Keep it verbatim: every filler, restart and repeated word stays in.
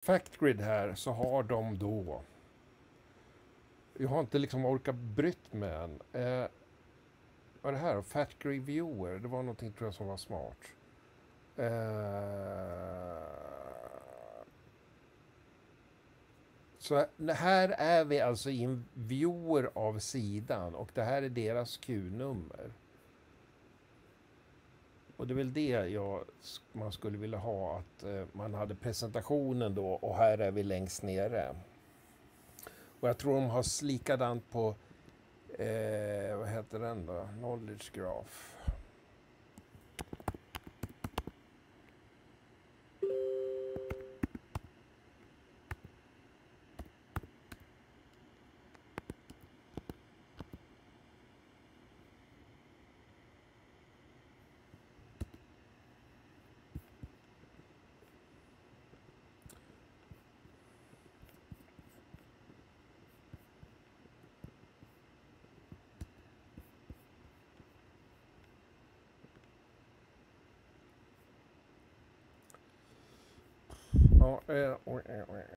FactGrid här så har de då, jag har inte liksom orkat brytt med än. Eh, vad är det här? FactGrid Viewer, det var någonting tror jag som var smart. Eh, så här är vi alltså i en viewer av sidan och det här är deras Q-nummer. Och det är väl det jag, man skulle vilja ha, att eh, man hade presentationen då och här är vi längst nere. Och jag tror de har likadant på, eh, vad heter den då? Knowledge Graph. Ja, eh,